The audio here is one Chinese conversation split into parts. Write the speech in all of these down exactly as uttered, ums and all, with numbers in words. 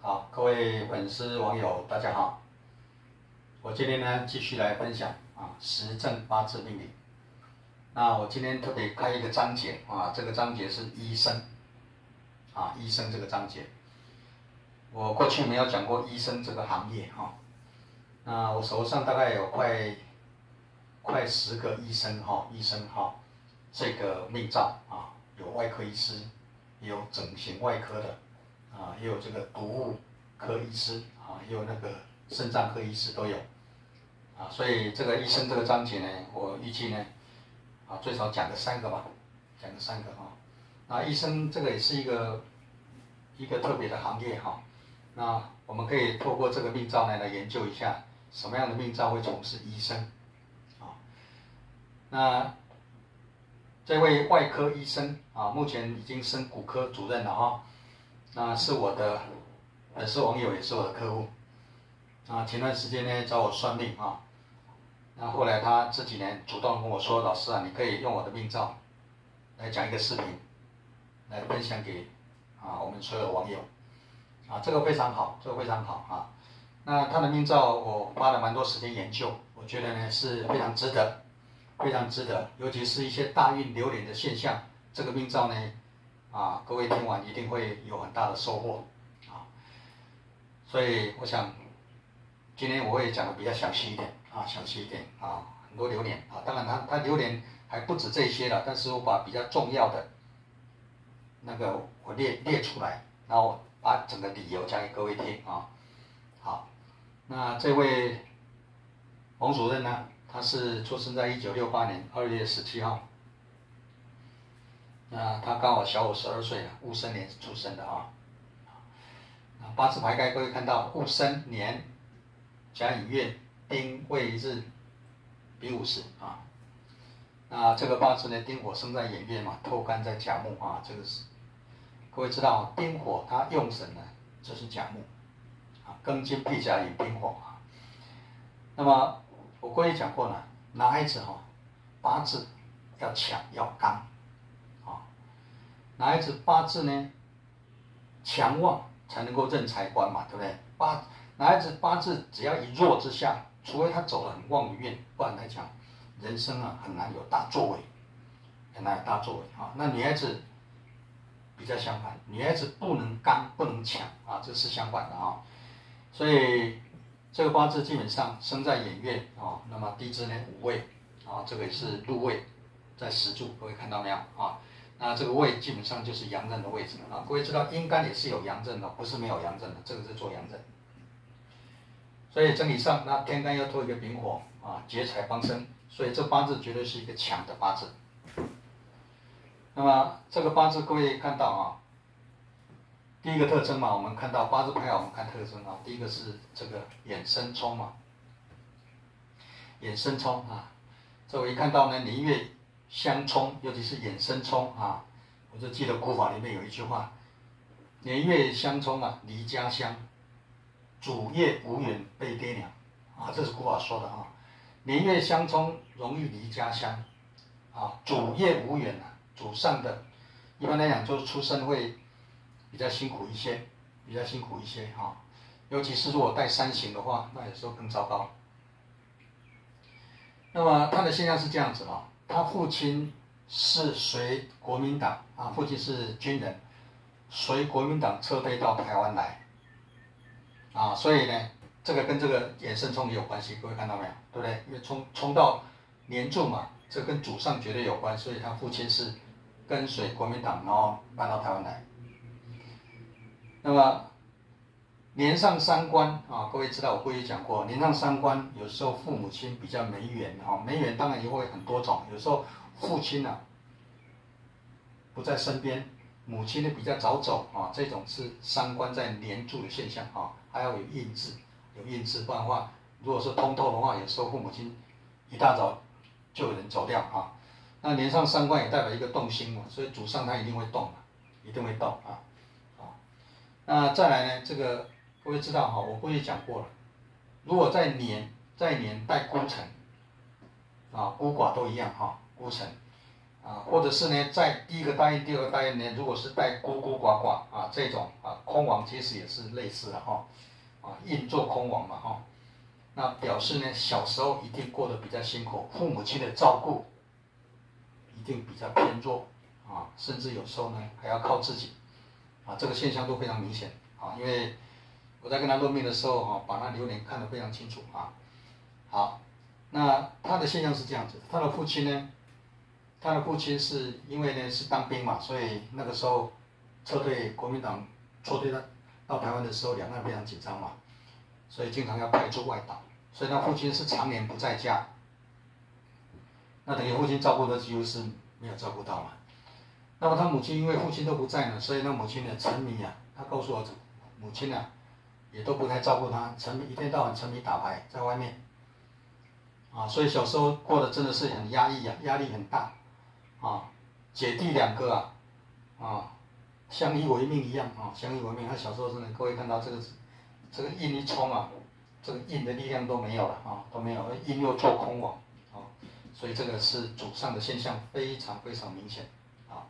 好，各位粉丝网友，大家好。我今天呢继续来分享啊实证八字命理。那我今天特别开一个章节啊，这个章节是医生啊，医生这个章节。我过去没有讲过医生这个行业哈、啊。那我手上大概有快快十个医生哈、啊，医生哈、啊，这个命照啊，有外科医师，也有整形外科的。啊，也有这个毒物科医师啊，也有那个肾脏科医师都有啊，所以这个医生这个章节呢，我预计呢，啊最少讲个三个吧，讲个三个啊。那医生这个也是一个一个特别的行业哈、啊，那我们可以透过这个命照呢来研究一下什么样的命照会从事医生啊。那这位外科医生啊，目前已经升骨科主任了哈。那是我的粉丝网友，也是我的客户啊。前段时间呢找我算命啊，那后来他这几年主动跟我说：“老师啊，你可以用我的命照来讲一个视频，来分享给啊我们所有的网友啊，这个非常好，这个非常好啊。那他的命照我花了蛮多时间研究，我觉得呢是非常值得，非常值得，尤其是一些大运流年的现象，这个命照呢。”啊，各位听完一定会有很大的收获啊，所以我想今天我会讲的比较详细一点啊，详细一点啊，很多流年啊，当然它它流年还不止这些了，但是我把比较重要的那个我列列出来，然后把整个理由讲给各位听啊。好，那这位洪主任呢，他是出生在一九六八年二月十七号。那他刚好小我十二岁啊，戊申年出生的啊。八字排开，各位看到戊申年甲乙月丁未日丙午时啊。那这个八字呢，丁火生在寅月嘛，透干在甲木啊，这个是各位知道，丁火它用神呢就是甲木啊，庚金辟甲寅丁火啊。那么我过去讲过了，男孩子哈、哦、八字要强要刚。男孩子八字呢强旺才能够任财官嘛，对不对？八男孩子八字只要一弱之下，除非他走了很旺的运，不然来讲，人生啊很难有大作为，很难有大作为啊。那女孩子比较相反，女孩子不能刚不能强啊，这是相反的啊。所以这个八字基本上生在寅月啊，那么地支呢午位啊，这个也是入位，在十柱，各位看到没有啊？那这个位基本上就是阳刃的位置啊，各位知道阴干也是有阳刃的，不是没有阳刃的，这个是做阳刃。所以整体上，那天干要托一个丙火啊，劫财帮身，所以这八字绝对是一个强的八字。那么这个八字各位看到啊，第一个特征嘛，我们看到八字排好，我们看特征啊，第一个是这个衍生冲嘛，衍生冲啊，这我一看到呢，年月相冲，尤其是衍生冲啊，我就记得古法里面有一句话：年月相冲啊，离家乡；主业无缘被爹娘啊，这是古法说的啊。年月相冲容易离家乡啊，主业无缘啊，祖上的一般来讲就是出生会比较辛苦一些，比较辛苦一些哈、啊，尤其是如果带三刑的话，那有时候更糟糕。那么他的现象是这样子啊。他父亲是随国民党啊，父亲是军人，随国民党撤退到台湾来，啊，所以呢，这个跟这个衍生冲也有关系，各位看到没有？对不对？因为冲冲到年柱嘛，这跟祖上绝对有关，所以他父亲是跟随国民党，然后搬到台湾来。那么年上三官啊，各位知道我过去讲过，年上三官有时候父母亲比较没缘啊，没缘当然也会很多种，有时候父亲啊不在身边，母亲呢比较早走啊，这种是三官在年柱的现象啊，还要有印制，有印制，不然的话，如果是通透的话，有时候父母亲一大早就有人走掉啊。那年上三官也代表一个动心嘛，所以祖上他一定会动嘛，一定会动啊啊。那再来呢，这个。各位知道哈，我过去讲过了，如果在年在年带孤辰，啊孤寡都一样哈，孤辰， 啊，或者是呢，在第一个大运、第二个大运呢，如果是带孤孤寡寡啊这种啊，空亡其实也是类似的哈，啊，印做空亡嘛哈，那表示呢，小时候一定过得比较辛苦，父母亲的照顾一定比较偏弱啊，甚至有时候呢还要靠自己啊，这个现象都非常明显啊，因为我在跟他论命的时候哈，把他流年看得非常清楚啊。好，那他的现象是这样子，他的父亲呢？他的父亲是因为呢是当兵嘛，所以那个时候撤退国民党撤退到到台湾的时候，两岸非常紧张嘛，所以经常要派驻外岛，所以他父亲是常年不在家，那等于父亲照顾的几乎是没有照顾到嘛。那么他母亲因为父亲都不在呢，所以那母亲呢沉迷啊，他告诉我，母亲啊也都不太照顾他，沉迷一天到晚沉迷打牌，在外面啊，所以小时候过得真的是很压抑啊，压力很大。啊，姐弟两个啊，啊，相依为命一样啊，相依为命。他小时候真的，各位看到这个，这个印一冲啊，这个印的力量都没有了啊，都没有，印又做空亡啊，所以这个是祖上的现象非常非常明显啊。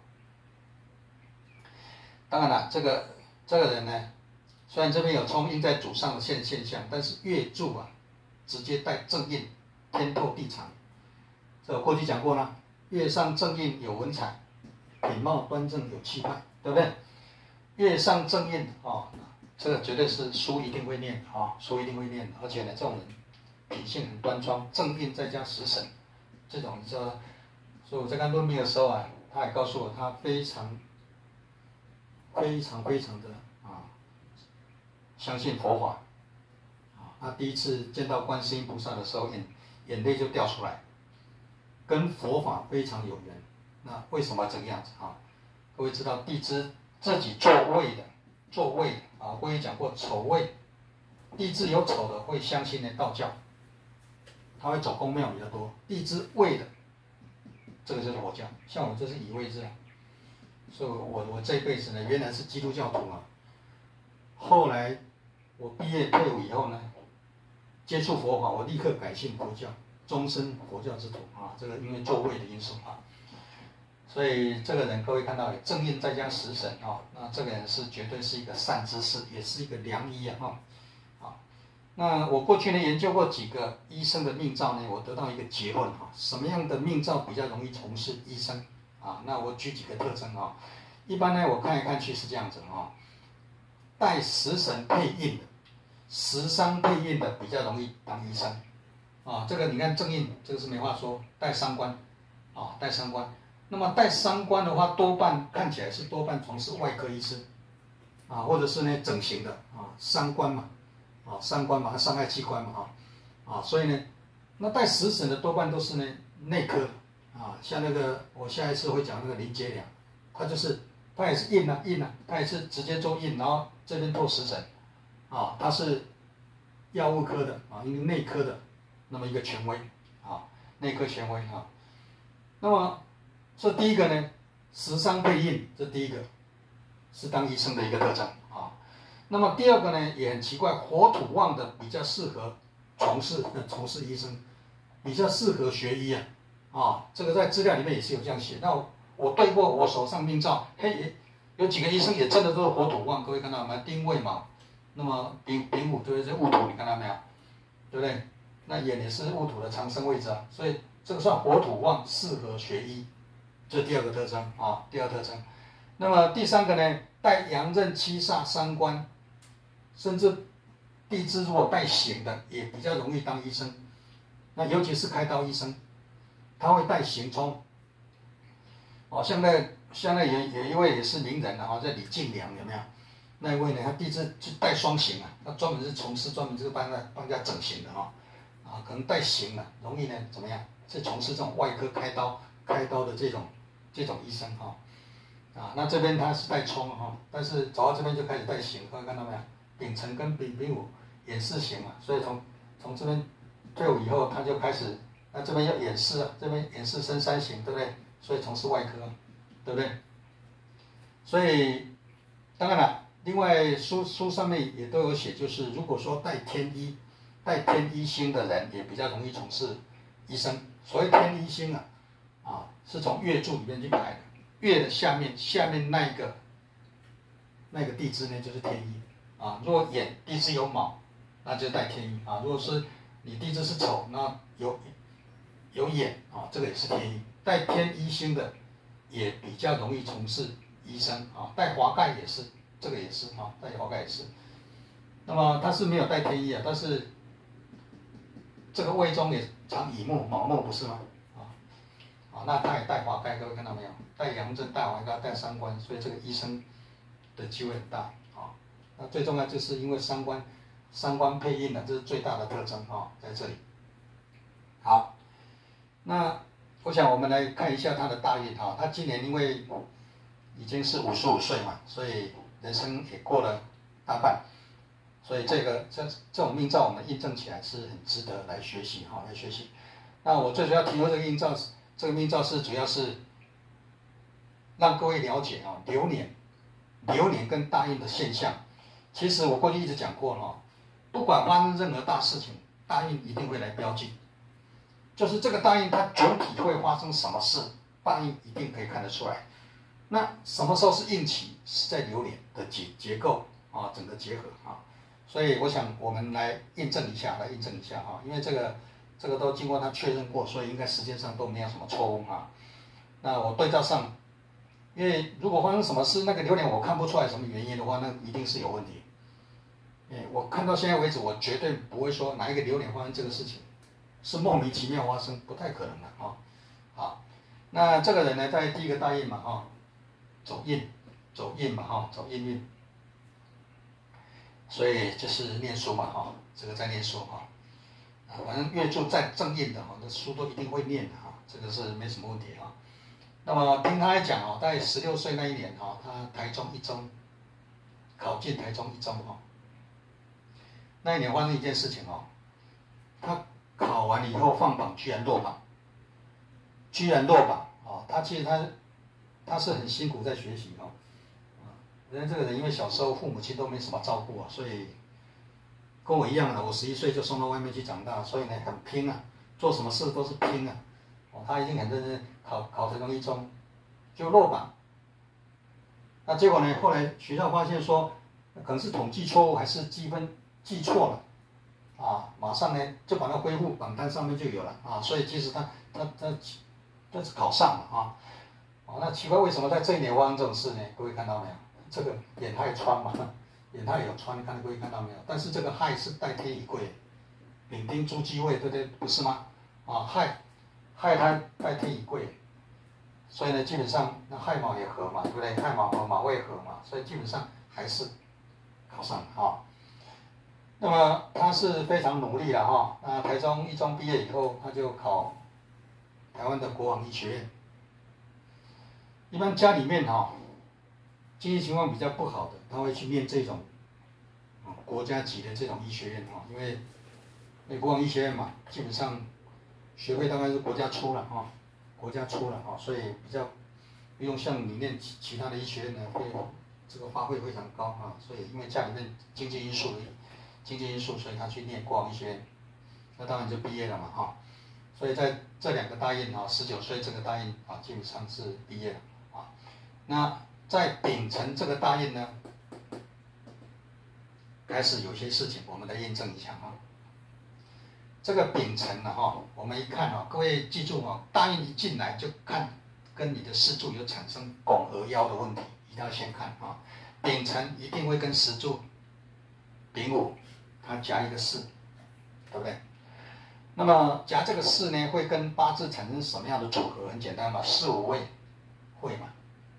当然了，这个这个人呢，虽然这边有冲印在祖上的现现象，但是月柱啊，直接带正印，天透地长，这个过去讲过了。月上正印有文采，品貌端正有气派，对不对？月上正印啊，这个绝对是书一定会念啊，书一定会念，而且呢，这种人品性很端庄，正印再加食神，这种你知道，所以我在跟他论命的时候啊，他也告诉我，他非常非常非常的啊，相信佛法啊，他第一次见到观世音菩萨的时候，眼眼泪就掉出来。跟佛法非常有缘，那为什么这个样子啊？各位知道地支自己做位的，做位的啊，我也讲过丑位，地支有丑的会相信呢道教，他会走宫庙比较多。地支位的，这个就是佛教，像我这是乙位字啊，所以我我这辈子呢原来是基督教徒嘛，后来我毕业退伍以后呢，接触佛法，我立刻改信佛教。终身佛教之徒啊，这个因为座位的因素啊，所以这个人各位看到正印再加食神啊，那这个人是绝对是一个善知识，也是一个良医啊哈。好，那我过去呢研究过几个医生的命造呢，我得到一个结论哈，什么样的命造比较容易从事医生啊？那我举几个特征啊，一般呢我看来看去是这样子啊，带食神配印的，食伤配印的比较容易当医生。啊，这个你看正印，这个是没话说，带伤官，啊，带伤官。那么带伤官的话，多半看起来是多半从事外科医师，啊，或者是呢整形的，啊，伤官嘛，啊，伤官嘛，伤害器官嘛，啊，啊，所以呢，那带食神的多半都是呢内科，啊，像那个我下一次会讲那个林杰良，他就是他也是印啊印啊，他也是直接做印，然后这边做食神，啊，他是药物科的啊，因为内科的。那么一个权威啊，内科权威啊。那么这第一个呢，食伤配印，这第一个是当医生的一个特征啊。那么第二个呢，也很奇怪，火土旺的比较适合从事从事医生，比较适合学医啊。啊，这个在资料里面也是有这样写。那我我对过我手上命照，嘿，有几个医生也真的都是火土旺，各位看到没？丁未卯，那么丙丙午就是戊土，你看到没有？对不对？那眼也是戊土的长生位置啊，所以这个算火土旺，适合学医，这是第二个特征啊，第二特征。那么第三个呢，带阳刃七煞伤官，甚至地支如果带刑的，也比较容易当医生。那尤其是开刀医生，他会带刑冲。哦，像那像那有有一位也是名人啊，叫李进良，有没有？那一位呢，他地支就带双刑啊，他专门是从事专门这个帮人帮人家整形的啊。啊，可能带刑了，容易呢怎么样？是从事这种外科开刀、开刀的这种这种医生哈、啊，啊，那这边他是带冲哈、啊，但是走到这边就开始带刑，各位看到没有？丙辰跟丙丙午演示刑嘛，所以从从这边退伍以后，他就开始，那这边要演示啊，这边演示升三刑，对不对？所以从事外科，对不对？所以当然了，另外书书上面也都有写，就是如果说带天医。带天医星的人也比较容易从事医生。所谓天医星啊， 啊，是从月柱里面去排的。月的下面下面那一个那个地支呢，就是天乙啊。如果寅地支有卯，那就带天乙啊。如果是你地支是丑，那有有寅啊，这个也是天乙。带天一星的也比较容易从事医生啊。带华盖也是，这个也是啊，带华盖也是。那么它是没有带天乙啊，但是这个位中也常乙木、卯木，不是吗？啊，啊，那它也带华盖，各位看到没有？带阳正、带华盖、带三官，所以这个医生的机会很大啊。那最重要就是因为三官，三官配印的，这是最大的特征啊，在这里。好，那我想我们来看一下他的大运啊。他今年因为已经是五十五岁嘛，所以人生也过了大半。所以这个这这种命造我们印证起来是很值得来学习哈，来学习。那我最主要提出这个印造，这个命造是主要是让各位了解啊，流年，流年跟大运的现象。其实我过去一直讲过哈，不管发生任何大事情，大运一定会来标记。就是这个大运它整体会发生什么事，大运一定可以看得出来。那什么时候是运气？是在流年的结结构啊，整个结合啊。所以我想我们来印证一下，来印证一下哈，因为这个这个都经过他确认过，所以应该时间上都没有什么错误哈。那我对照上，因为如果发生什么事，那个流年我看不出来什么原因的话，那一定是有问题。哎，我看到现在为止，我绝对不会说哪一个流年发生这个事情是莫名其妙发生，不太可能的啊。好，那这个人呢，在第一个大运嘛哈，走印，走印嘛哈，走印运。所以就是念书嘛哈，这个在念书哈，啊，反正月柱在正印的哈，这书都一定会念的哈，这个是没什么问题哈。那么听他来讲哦，在十六岁那一年哈，他台中一中考进台中一中哈，那一年发生一件事情哦，他考完以后放榜居然落榜，居然落榜哦，他其实他他是很辛苦在学习哦。人家这个人因为小时候父母亲都没什么照顾啊，所以跟我一样的，我十一岁就送到外面去长大，所以呢很拼啊，做什么事都是拼啊。哦，他已经很认真考考台中一中，就落榜。那结果呢，后来学校发现说，可能是统计错误还是积分记错了，啊，马上呢就把它恢复，榜单上面就有了啊，所以其实他他他他是考上了啊。哦，那奇怪为什么在这一年发生这种事呢？各位看到没有？这个眼亥穿嘛，眼亥有穿，看各位看到没有？但是这个亥是带天乙贵，丙丁朱鸡位，对不对？不是吗？啊，亥亥它带天乙贵，所以呢，基本上那亥卯也合嘛，对不对？亥卯合，卯未合嘛，所以基本上还是考上了啊。那么他是非常努力了哈。那台中一中毕业以后，他就考台湾的国王医学院。一般家里面哈。经济情况比较不好的，他会去念这种，啊，国家级的这种医学院哈，因为美国王医学院嘛，基本上学费大概是国家出了哈，国家出了哈，所以比较不用像你念其其他的医学院呢，会这个花费非常高哈，所以因为家里面经济因素，经济因素，所以他去念国王医学院，那当然就毕业了嘛哈，所以在这两个大运哈，十九岁这个大运啊，基本上是毕业了啊，那。在丙辰这个大运呢，开始有些事情，我们来验证一下啊。这个丙辰呢，哈，我们一看啊，各位记住啊，大运一进来就看跟你的四柱有产生拱合腰的问题，一定要先看啊。丙辰一定会跟十柱丙午，它夹一个四，对不对？那么夹这个四呢，会跟八字产生什么样的组合？很简单嘛，四五位会嘛。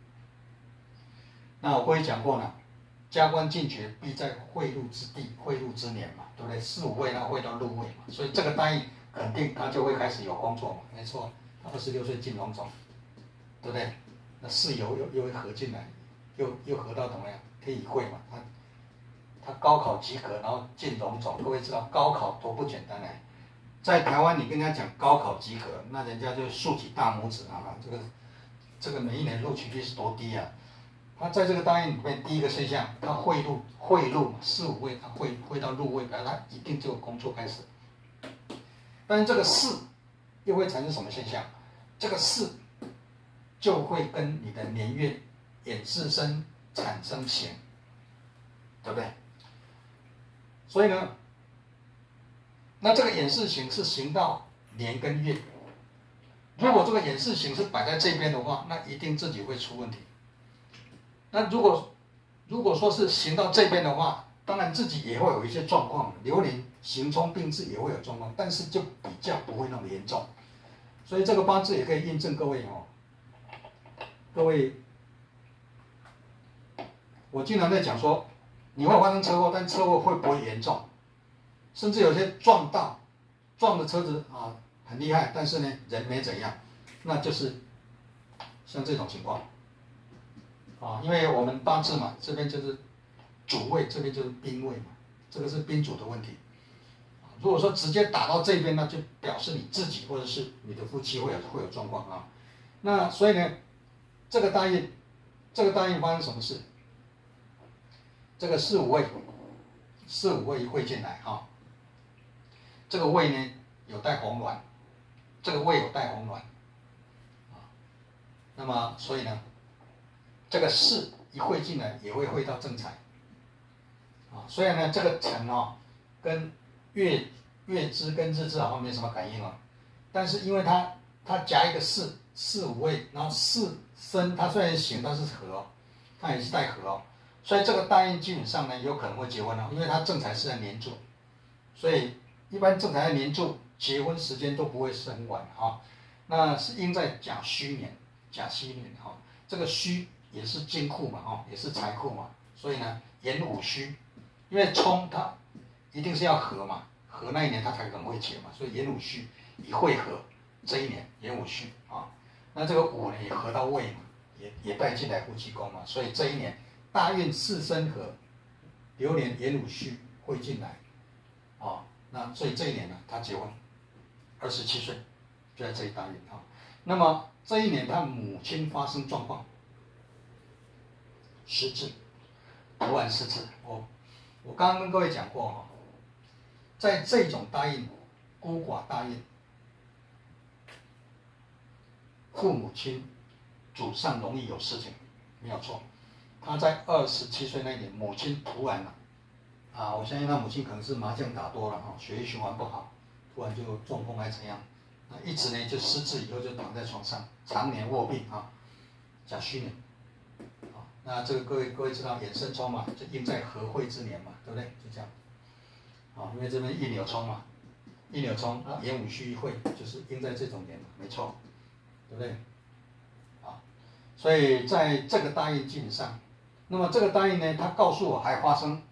那我过去讲过呢，加官进爵必在贿赂之地，贿赂之年嘛，对不对？四五位那会到入位嘛，所以这个大运肯定他就会开始有工作嘛，没错。他二十六岁进荣总，对不对？那四游又又会合进来，又又合到怎么样？天乙会嘛，他他高考及格，然后进荣总，各位知道高考多不简单呢。在台湾你跟人家讲高考及格，那人家就竖起大拇指啊，这个这个每一年录取率是多低啊！他在这个大运里面，第一个现象，他贿赂贿赂四五位，他会会到入位，表示他一定就有工作开始。但是这个四又会产生什么现象？ 这个巳就会跟你的年月衍四生产生刑，对不对？所以呢，那这个衍四刑是刑到年跟月。如果这个衍四刑是摆在这边的话，那一定自己会出问题。那如果如果说是刑到这边的话，当然自己也会有一些状况，流年刑冲并至也会有状况，但是就比较不会那么严重。所以这个八字也可以印证各位哦，各位，我经常在讲说，你会发生车祸，但车祸会不会严重？甚至有些撞到，撞的车子啊很厉害，但是呢人没怎样，那就是像这种情况啊，因为我们八字嘛，这边就是主位，这边就是宾位嘛，这个是宾主的问题。如果说直接打到这边，那就表示你自己或者是你的夫妻会有会有状况啊。那所以呢，这个大运，这个大运发生什么事？这个四五位，四五位会进来啊。这个位呢有带红鸾，这个位有带红鸾啊。那么所以呢，这个巳一会进来也会会到正财啊。虽然呢这个辰啊跟月月支跟日支好像没什么感应啊，但是因为它它夹一个巳巳五位，然后巳申它虽然刑，但是合哦，它也是带合哦，所以这个大运基本上呢有可能会结婚哦，因为它正财是在年柱，所以一般正财在年柱，结婚时间都不会是很晚啊。那是应在甲戌年，甲戌年哈，这个戌也是金库嘛哈，也是财库嘛，所以呢寅午戌，因为冲它一定是要合嘛，合那一年它才可能会结嘛，所以寅午戌一会合，这一年寅午戌啊，那这个午呢也合到未嘛，也也带进来夫妻宫嘛，所以这一年大运巳申合，流年寅午戌会进来，啊，那所以这一年呢他结婚，二十七岁，就在这一大运啊，那么这一年他母亲发生状况，失智，突然失智，我我刚刚跟各位讲过哈。在这种大运，孤寡大运，父母亲祖上容易有事情，没有错。他在二十七岁那一年，母亲突然了，啊，我相信他母亲可能是麻将打多了哈，血液循环不好，突然就中风还是怎样，那一直呢就失智，以后就躺在床上，常年卧病啊，甲戌年，啊，那这个各位各位知道衍生冲嘛，就应在合会之年嘛，对不对？就这样。啊，因为这边一扭冲嘛，一扭冲啊，寅午戌一会就是应在这种年嘛，没错，对不对？啊，所以在这个大运基本上，那么这个大运呢，它告诉我还发生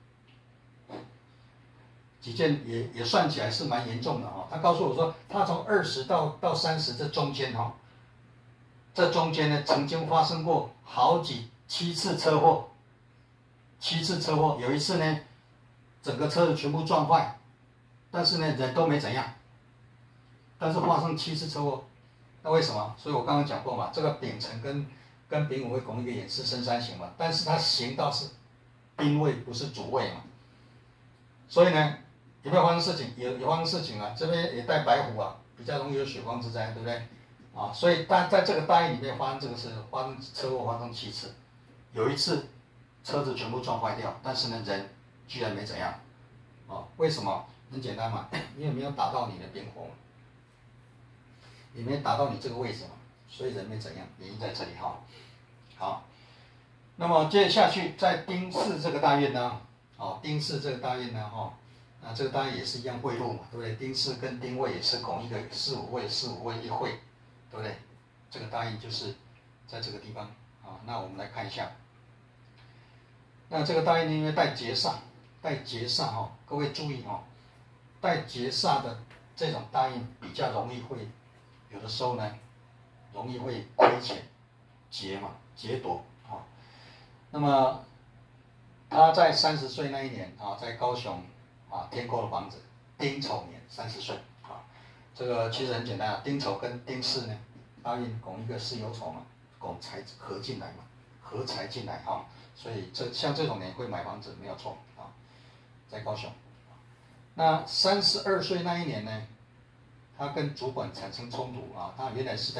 几件也也算起来是蛮严重的哈、哦。他告诉我说，他从二十到到三十这中间哈、哦，这中间呢曾经发生过好几七次车祸，七次车祸，有一次呢。整个车子全部撞坏，但是呢人都没怎样，但是发生七次车祸，那为什么？所以我刚刚讲过嘛，这个丙辰跟跟丙午会拱一个衍四生三刑嘛，但是它刑到是宾位不是主位嘛，所以呢有没有发生事情？有有发生事情啊，这边也带白虎啊，比较容易有血光之灾，对不对？啊，所以但在这个大运里面发生这个事，发生车祸发生七次，有一次车子全部撞坏掉，但是呢人。居然没怎样，哦，为什么？很简单嘛，因为没有打到你的边火嘛，也没打到你这个位置嘛，所以人没怎样，原因在这里哈。好，那么接着下去，在丁巳这个大运呢，哦，丁巳这个大运呢，哈，那这个大运也是一样会禄嘛，对不对？丁巳跟丁未也是拱一个四五位，四五位一会，对不对？这个大运就是在这个地方啊。那我们来看一下，那这个大运呢，因为带劫煞。带劫煞哈，各位注意哈，带劫煞的这种大运比较容易会，有的时候呢，容易会亏钱，劫嘛，劫夺啊。那么他在三十岁那一年啊，在高雄啊添购了房子，丁丑年三十岁啊，这个其实很简单啊，丁丑跟丁巳呢，大运拱一个巳酉丑嘛，拱财合进来嘛，合财进来哈，所以这像这种年会买房子没有错啊。在高雄，那三十二岁那一年呢，他跟主管产生冲突啊，他原来是在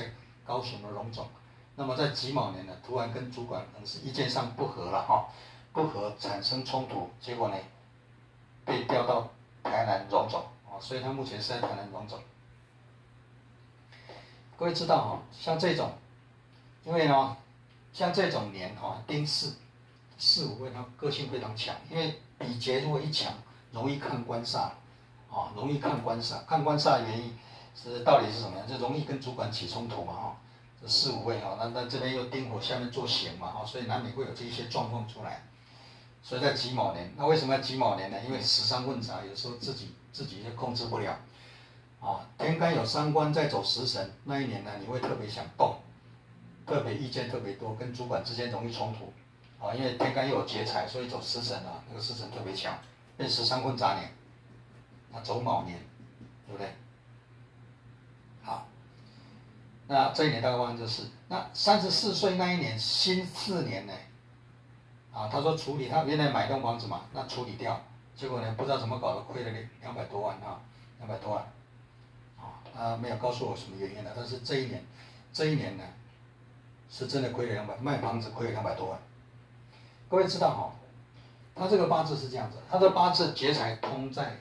高雄的荣总。那么在己卯年呢，突然跟主管可能是意见上不合了哈，不合产生冲突，结果呢被调到台南荣总啊，所以他目前是在台南荣总。各位知道哈，像这种，因为呢，像这种年哈，丁巳巳午未，他个性非常强，因为比劫如果一强，容易看官煞，啊，容易看官煞，看官煞的原因是到底是什么样？就容易跟主管起冲突嘛哈。这巳午未哈，那那这边又丁火下面做刑嘛哈，所以难免会有这一些状况出来。所以在己卯年，那为什么要己卯年呢？因为时伤混杂，有时候自己自己就控制不了。啊，天干有伤官在走食神，那一年呢，你会特别想动，特别意见特别多，跟主管之间容易冲突。啊，因为天干又有劫财，所以走食神啊，那个食神特别强，变时伤混杂年。那走卯年，对不对？好，那这一年大概发生这事。那三十四岁那一年辛巳年呢？啊，他说处理他原来买栋房子嘛，那处理掉，结果呢不知道怎么搞的，亏了两百多万啊，两百多万。啊，他没有告诉我什么原因的，但是这一年，这一年呢，是真的亏了两百，卖房子亏了两百多万。各位知道哈，他这个八字是这样子，他的八字劫财通在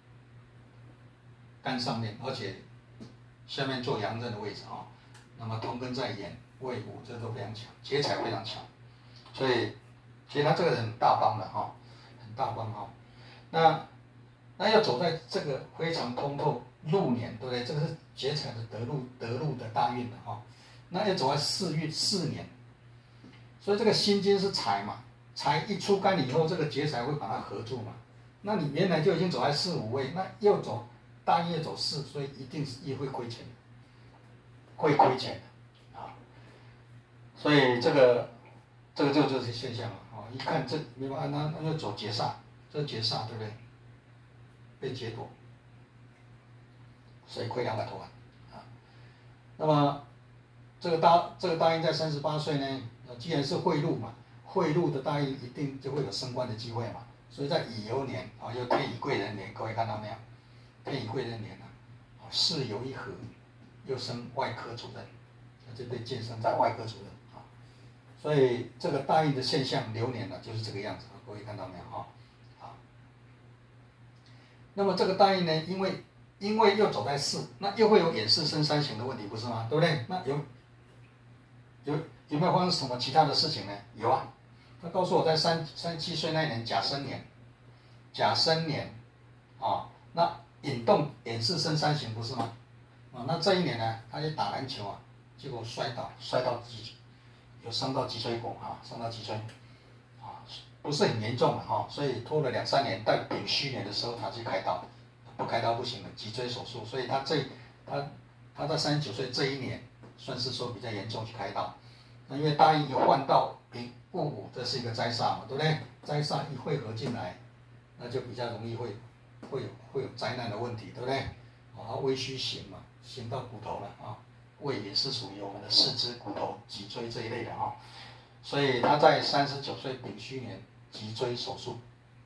肝上面，而且下面做阳刃的位置啊，那么同根在眼、胃、五，这都非常强，劫财非常强，所以其实他这个人很大方的哈，很大方哈。那那要走在这个非常通透禄年，对不对？这个是劫财的得禄得禄的大运的哈。那要走在巳运巳年，所以这个辛金是财嘛，财一出干以后，这个劫财会把它合住嘛。那你原来就已经走在巳午未，那又走大运又走巳，所以一定是也会亏钱的，会亏钱的啊。所以这个这个就就是现象了啊。一看这没办法，那那就走劫煞，这劫煞对不对？被劫夺，所以亏两百多万啊。那么这个大这个大运在三十八岁呢，既然是贿赂嘛，贿赂的大运一定就会有升官的机会嘛。所以在乙酉年啊，又天乙贵人年，各位看到没有？天乙贵人年啊，巳酉一合，又升外科主任，这对晋升在外科主任啊。所以这个大运的现象流年呢，就是这个样子，各位看到没有哈？好，那么这个大运呢，因为因为又走在巳，那又会有衍巳生三刑的问题，不是吗？对不对？那有有有没有发生什么其他的事情呢？有啊，他告诉我在三三十七岁那一年甲申年，甲申年啊，那引动衍巳生三刑不是吗？啊，那这一年呢，他去打篮球啊，结果摔倒，摔到脊，有伤到脊椎骨啊，伤到脊椎，啊，不是很严重的哈，所以拖了两三年，到丙戌年的时候他去开刀，不开刀不行了，脊椎手术，所以他这他他在三十九岁这一年，算是说比较严重去开刀，那因为大运一换到丙戊午，这是一个灾煞嘛，对不对？灾煞一汇合进来，那就比较容易会会有会有灾难的问题，对不对？啊，微虚刑嘛，刑到骨头了啊，胃也是属于我们的四肢、骨头、脊椎这一类的啊，所以他在三十九岁丙戌年脊椎手术。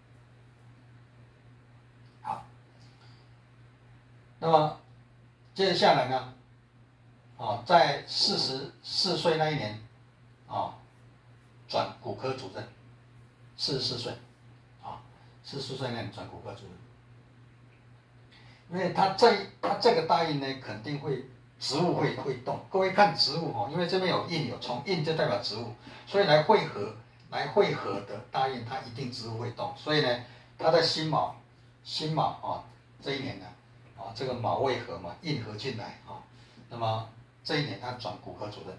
好，那么接下来呢，啊，在四十四岁那一年，啊，转骨科主任，四十四岁，啊，四十四岁那年转骨科主任。因为他这他这个大运呢，肯定会植物会会动。各位看植物哈，因为这边有印有冲，印就代表植物，所以来汇合来汇合的大运，它一定植物会动。所以呢，他在辛卯辛卯啊这一年呢，啊这个卯未合嘛，印合进来啊，那么这一年他转骨科主任，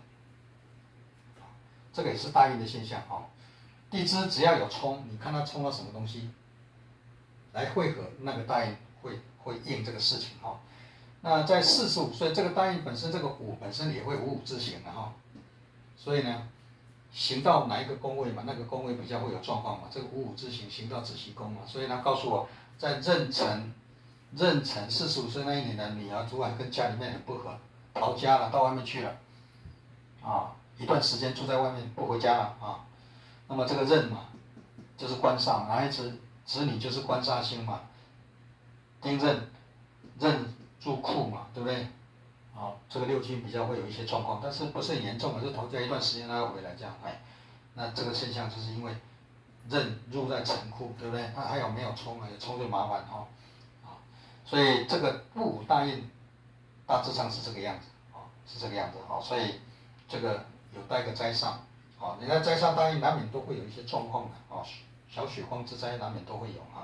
这个也是大运的现象啊。地支只要有冲，你看他冲到什么东西来汇合，那个大运会。会应这个事情哈，那在四十五岁，这个大运本身这个午本身也会五五之刑的哈，所以呢，行到哪一个宫位嘛，那个宫位比较会有状况嘛，这个五五之刑行到子息宫嘛，所以他告诉我，在壬辰，壬辰四十五岁那一年的女儿突然跟家里面很不合，逃家了，到外面去了，啊，一段时间住在外面不回家了啊，那么这个壬嘛，就是官煞，男孩子子女就是官煞星嘛。丁壬，壬入库嘛，对不对？啊， 好，这个六亲比较会有一些状况，但是不是很严重的，就头家一段时间他会回来这样，哎，那这个现象就是因为刃入在辰库，对不对？那还有没有冲啊？有冲就麻烦哈，啊，所以这个戊午大运大致上是这个样子，啊，是这个样子，啊，所以这个有带个灾煞，啊，你看灾煞大运难免都会有一些状况的，啊，小血光之灾难免都会有啊。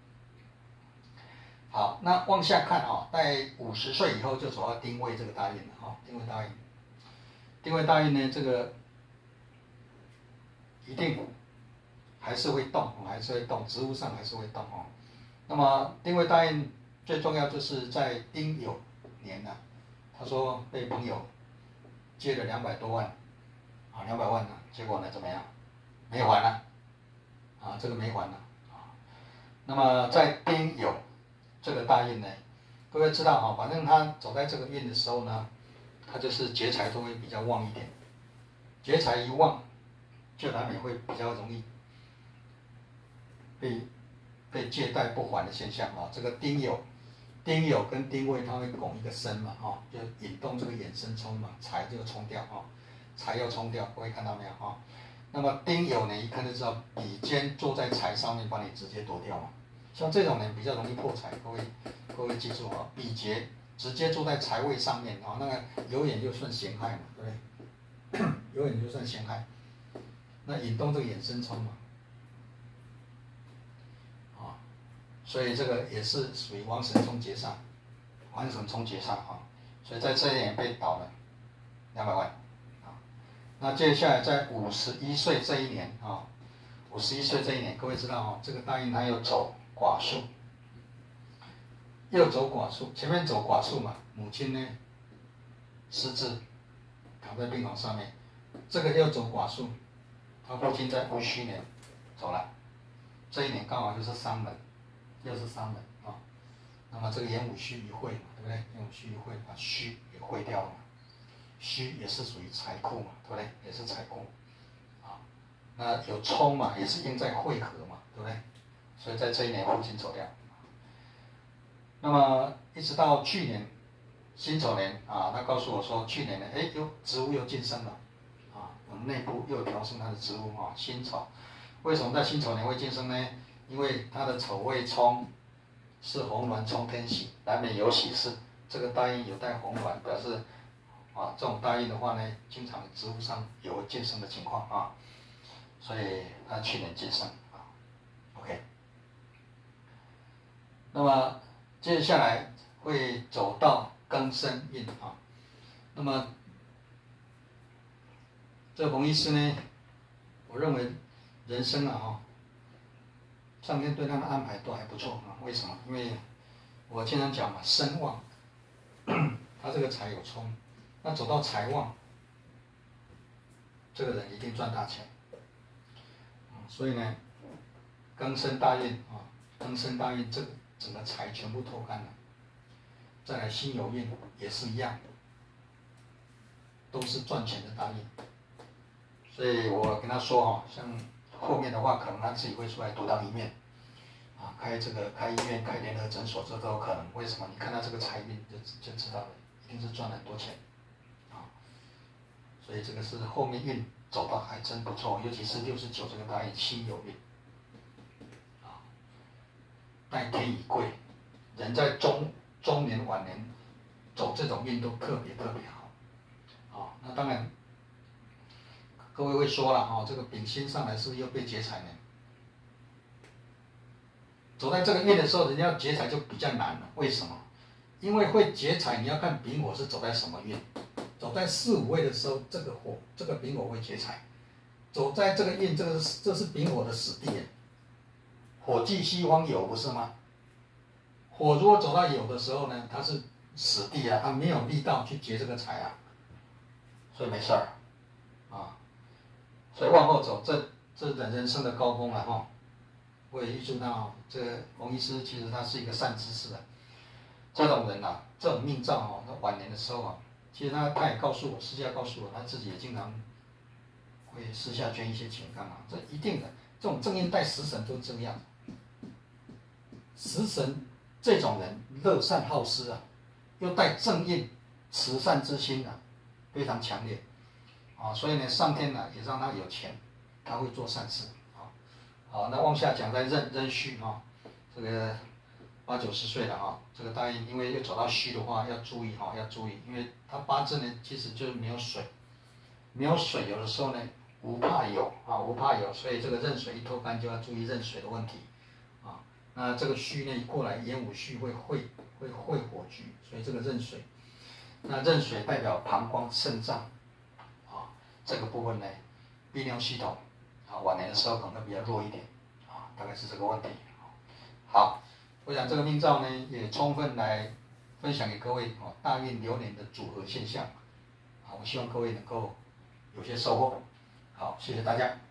好，那往下看啊，在五十岁以后就走到丁未这个大运了啊，丁未大运，丁未大运呢，这个一定还是会动，还是会动，职务上还是会动哦。那么丁未大运最重要就是在丁酉年呢、啊，他说被朋友借了两百多万，啊，两百万呢，结果呢怎么样？没还了，啊，这个没还了啊。那么在丁酉这个大运呢，各位知道哈，反正他走在这个运的时候呢，他就是劫财都会比较旺一点，劫财一旺，就难免会比较容易被被借贷不还的现象啊。这个丁酉，丁酉跟丁未，它会拱一个身嘛，哈，就引动这个衍生冲嘛，财就冲掉啊，财要冲掉，各位看到没有啊？那么丁酉呢，一看就知道比肩坐在财上面，把你直接夺掉嘛。像这种人比较容易破财，各位各位记住啊，比劫直接坐在财位上面啊，那个有眼就算陷害嘛，对不对？有眼就算陷害，那引动这个衍生冲嘛，啊，所以这个也是属于王神冲劫煞，王神冲劫煞啊，所以在这一年被倒了两百万啊。那接下来在五十一岁这一年啊，五十一岁这一年，各位知道哦，这个大运他又走寡宿，又走寡宿，前面走寡宿嘛，母亲呢失智，躺在病床上面，这个又走寡宿，他父亲在戊戌年走了，这一年刚好就是三门，又是三门啊。那么这个寅午戌一会嘛，对不对？寅午戌一会，把戌也会掉了嘛，戌也是属于财库嘛，对不对？也是财库啊。那有冲嘛，也是应在会合嘛，对不对？所以在这一年父亲走掉。那么一直到去年辛丑年啊，他告诉我说，去年呢，哎，又职务又晋升了，啊，我们内部又调升他的职务啊，辛丑。为什么在辛丑年会晋升呢？因为他的丑位冲是红鸾冲天喜，难免有喜事。这个大运有带红鸾，表示啊，这种大运的话呢，经常职务上有晋升的情况啊，所以他去年晋升啊 ，OK。那么接下来会走到庚申运啊，那么这冯医师呢，我认为人生啊哈，上天对他的安排都还不错啊。为什么？因为我经常讲嘛，身旺，他这个财有冲，那走到财旺，这个人一定赚大钱。所以呢，庚申大运啊，庚申大运这个整个财全部脱干了。再来辛酉运也是一样，都是赚钱的大运。所以我跟他说哈，像后面的话，可能他自己会出来独当一面，啊，开这个开医院、开联合诊所，这都有可能。为什么？你看他这个财运就就知道了，一定是赚很多钱，啊，所以这个是后面运走的还真不错，尤其是六十九这个大运辛酉运，啊，带天乙贵，人在中中年晚年走这种运都特别特别好，啊，那当然。各位会说了哈，这个丙辛上来是不是又被劫财呢？走在这个运的时候，人家要劫财就比较难了。为什么？因为会劫财，你要看丙火是走在什么运。走在四五位的时候，这个火，这个丙火会劫财。走在这个运，这个是这是丙火的死地，火忌西方酉不是吗？火如果走到酉的时候呢，它是死地啊，它没有力道去劫这个财啊，所以没事儿，啊。所以往后走，这这人人生的高峰了哈。我也预祝他哦，这个洪医师其实他是一个善知识的，这种人啊，这种命造哦，他晚年的时候啊，其实他他也告诉我，私下告诉我，他自己也经常会私下捐一些钱干嘛？这一定的，这种正印带食神都是这个样子。食神这种人乐善好施啊，又带正印， 慈善之心呢、啊、非常强烈，啊，所以呢上天呢也让他有钱，他会做善事啊。好，那往下讲在壬壬戌啊，这个八九十岁了哈，这个大运因为又走到戌的话要注意哈，要注意，因为他八字呢其实就是没有水，没有水有的时候呢无怕有啊，无怕有，所以这个壬水一脱干就要注意壬水的问题啊。那这个戌呢过来寅午戌会会会会火局，所以这个壬水，那壬水代表膀胱肾脏啊，这个部分呢泌尿系统啊晚年的时候可能会比较弱一点啊，大概是这个问题。好，我想这个命照呢也充分来分享给各位哦，大运流年的组合现象啊，我希望各位能够有些收获。好，谢谢大家。